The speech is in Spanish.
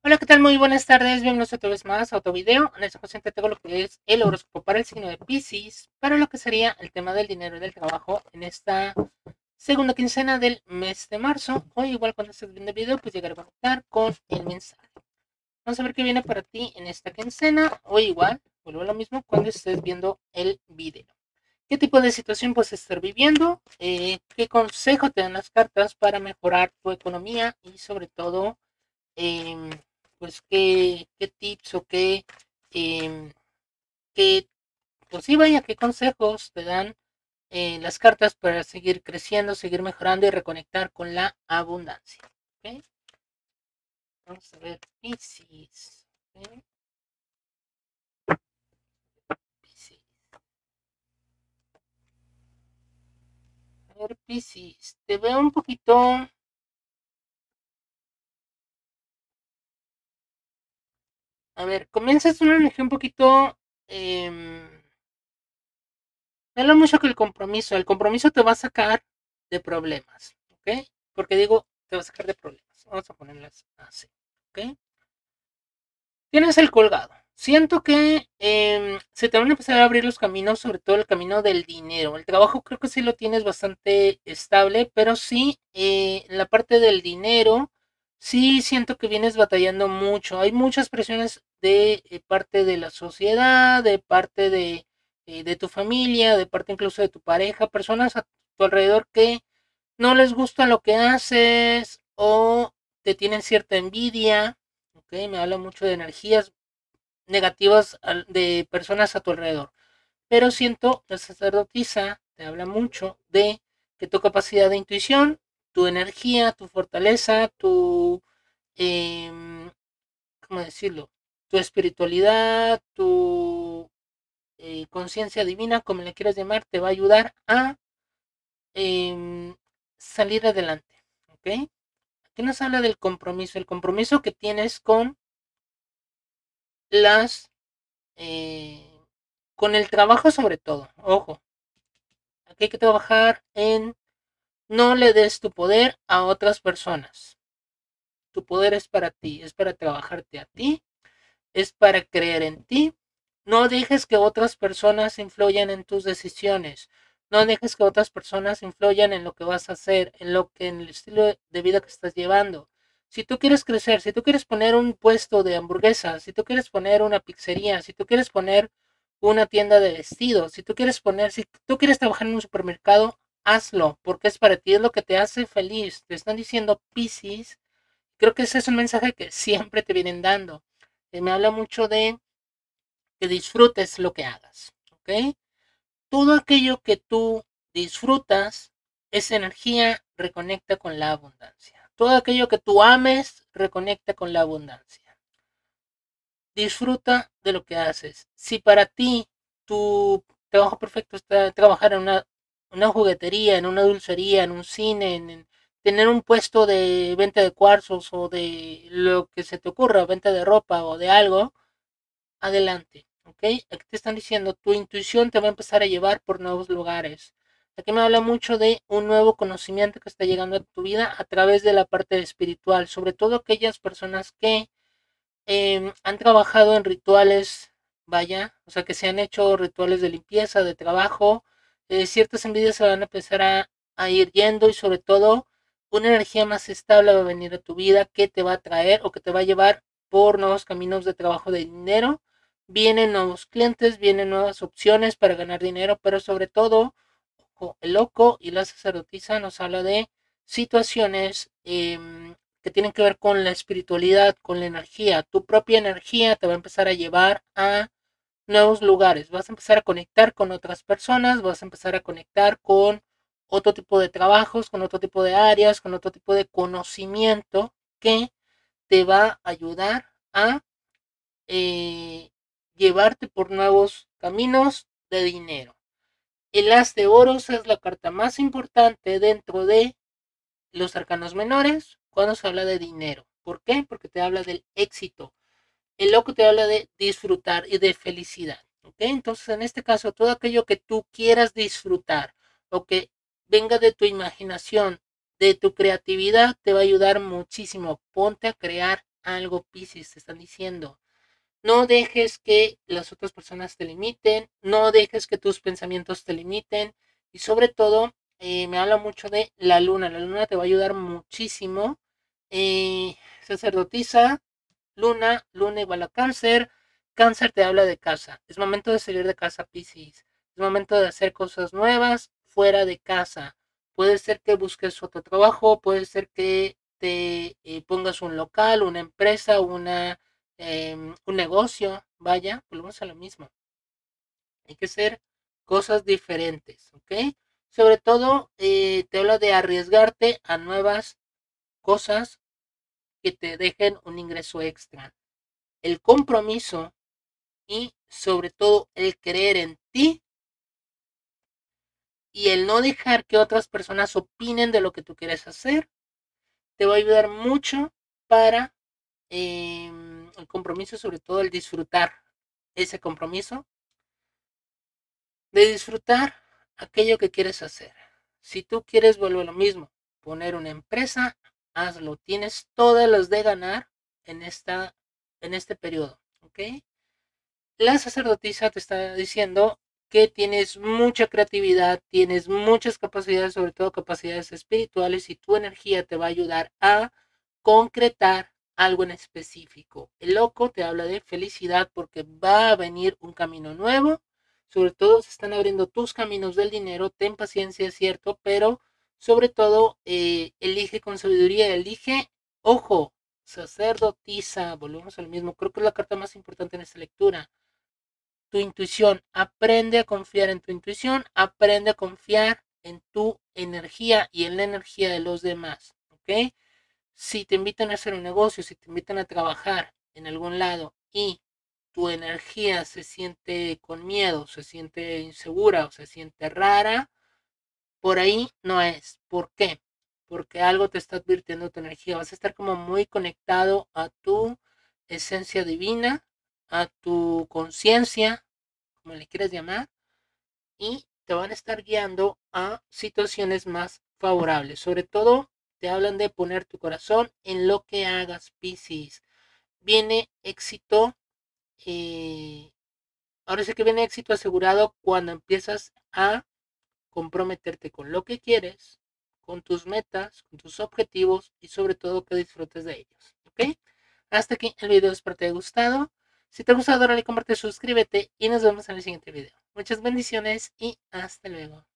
Hola, ¿qué tal? Muy buenas tardes. Bienvenidos otra vez más a otro video. En esta ocasión te tengo lo que es el horóscopo para el signo de Piscis, para lo que sería el tema del dinero y del trabajo en esta segunda quincena del mes de marzo. Hoy, igual cuando estés viendo el video, pues llegaré a conectar con el mensaje. Vamos a ver qué viene para ti en esta quincena. O igual, vuelvo a lo mismo cuando estés viendo el video. ¿Qué tipo de situación puedes estar viviendo? ¿Qué consejo te dan las cartas para mejorar tu economía? Y sobre todo, em, pues qué tips o em, qué, pues sí, vaya, qué consejos te dan las cartas para seguir creciendo, seguir mejorando y reconectar con la abundancia. ¿Ok? Vamos a ver, Piscis. ¿Ok? Piscis. A ver, Piscis, te veo un poquito. A ver, comienzas una energía un poquito. Me habla mucho que el compromiso te va a sacar de problemas, ¿ok? Porque digo, te va a sacar de problemas. Vamos a ponerlas así, ¿ok? Tienes el colgado. Siento que se te van a empezar a abrir los caminos, sobre todo el camino del dinero. El trabajo creo que sí lo tienes bastante estable, pero sí, la parte del dinero, sí siento que vienes batallando mucho. Hay muchas presiones de parte de la sociedad, de parte de tu familia, de parte incluso de tu pareja, personas a tu alrededor que no les gusta lo que haces o te tienen cierta envidia. Ok, me habla mucho de energías negativas de personas a tu alrededor. Pero siento, la sacerdotisa te habla mucho de que tu capacidad de intuición, tu energía, tu fortaleza, eh, ¿cómo decirlo? Tu espiritualidad, tu conciencia divina, como le quieras llamar, te va a ayudar a salir adelante. ¿Ok? Aquí nos habla del compromiso, el compromiso que tienes con las con el trabajo sobre todo. Ojo, aquí hay que trabajar en no le des tu poder a otras personas. Tu poder es para ti, es para trabajarte a ti, es para creer en ti. No dejes que otras personas influyan en tus decisiones. No dejes que otras personas influyan en lo que vas a hacer, en el estilo de vida que estás llevando. Si tú quieres crecer, si tú quieres poner un puesto de hamburguesas, si tú quieres poner una pizzería, si tú quieres poner una tienda de vestidos, si tú quieres trabajar en un supermercado, hazlo, porque es para ti, es lo que te hace feliz. Te están diciendo Piscis. Creo que ese es un mensaje que siempre te vienen dando. Me habla mucho de que disfrutes lo que hagas, ¿ok? Todo aquello que tú disfrutas, esa energía reconecta con la abundancia. Todo aquello que tú ames, reconecta con la abundancia. Disfruta de lo que haces. Si para ti tu trabajo perfecto está trabajar en una juguetería, en una dulcería, en un cine, en tener un puesto de venta de cuarzos o de lo que se te ocurra, venta de ropa o de algo, adelante, ¿ok? Aquí te están diciendo, tu intuición te va a empezar a llevar por nuevos lugares. Aquí me habla mucho de un nuevo conocimiento que está llegando a tu vida a través de la parte espiritual, sobre todo aquellas personas que han trabajado en rituales, vaya, o sea, que se han hecho rituales de limpieza, de trabajo, ciertas envidias se van a empezar a ir yendo y sobre todo una energía más estable va a venir a tu vida que te va a traer o que te va a llevar por nuevos caminos de trabajo de dinero. Vienen nuevos clientes, vienen nuevas opciones para ganar dinero, pero sobre todo, el loco y la sacerdotisa nos habla de situaciones que tienen que ver con la espiritualidad, con la energía. Tu propia energía te va a empezar a llevar a nuevos lugares. Vas a empezar a conectar con otras personas, vas a empezar a conectar con otro tipo de trabajos, con otro tipo de áreas, con otro tipo de conocimiento que te va a ayudar a eh, llevarte por nuevos caminos de dinero. El as de oros es la carta más importante dentro de los arcanos menores cuando se habla de dinero. ¿Por qué? Porque te habla del éxito. El loco te habla de disfrutar y de felicidad. ¿Ok? Entonces, en este caso, todo aquello que tú quieras disfrutar o que venga de tu imaginación, de tu creatividad, te va a ayudar muchísimo. Ponte a crear algo, Piscis, te están diciendo. No dejes que las otras personas te limiten, no dejes que tus pensamientos te limiten y sobre todo me habla mucho de la luna te va a ayudar muchísimo. Sacerdotisa, luna igual a cáncer, cáncer te habla de casa, es momento de salir de casa, Piscis, es momento de hacer cosas nuevas fuera de casa, puede ser que busques otro trabajo, puede ser que te pongas un local, una empresa, un negocio, vaya, volvemos a lo mismo. Hay que hacer cosas diferentes, ¿ok? Sobre todo, te habla de arriesgarte a nuevas cosas que te dejen un ingreso extra. El compromiso y sobre todo el creer en ti y el no dejar que otras personas opinen de lo que tú quieres hacer, te va a ayudar mucho para el compromiso, sobre todo el disfrutar ese compromiso de disfrutar aquello que quieres hacer. Si tú quieres, vuelvo a lo mismo, poner una empresa, hazlo. Tienes todas las de ganar en, en este periodo, ¿ok? La sacerdotisa te está diciendo que tienes mucha creatividad, tienes muchas capacidades, sobre todo capacidades espirituales, y tu energía te va a ayudar a concretar algo en específico. El loco te habla de felicidad porque va a venir un camino nuevo, sobre todo se están abriendo tus caminos del dinero, ten paciencia, es cierto, pero sobre todo elige con sabiduría, elige, ojo, sacerdotisa, volvemos al mismo, creo que es la carta más importante en esta lectura. Tu intuición, aprende a confiar en tu intuición, aprende a confiar en tu energía y en la energía de los demás, ¿ok? Si te invitan a hacer un negocio, si te invitan a trabajar en algún lado y tu energía se siente con miedo, se siente insegura o se siente rara, por ahí no es. ¿Por qué? Porque algo te está advirtiendo tu energía. Vas a estar como muy conectado a tu esencia divina, a tu conciencia, como le quieras llamar, y te van a estar guiando a situaciones más favorables. Sobre todo, te hablan de poner tu corazón en lo que hagas, Piscis. Viene éxito, ahora sí que viene éxito asegurado cuando empiezas a comprometerte con lo que quieres, con tus metas, con tus objetivos y sobre todo que disfrutes de ellos. ¿Ok? Hasta aquí el video, espero te haya gustado. Si te ha gustado, dale, comparte, suscríbete y nos vemos en el siguiente video. Muchas bendiciones y hasta luego.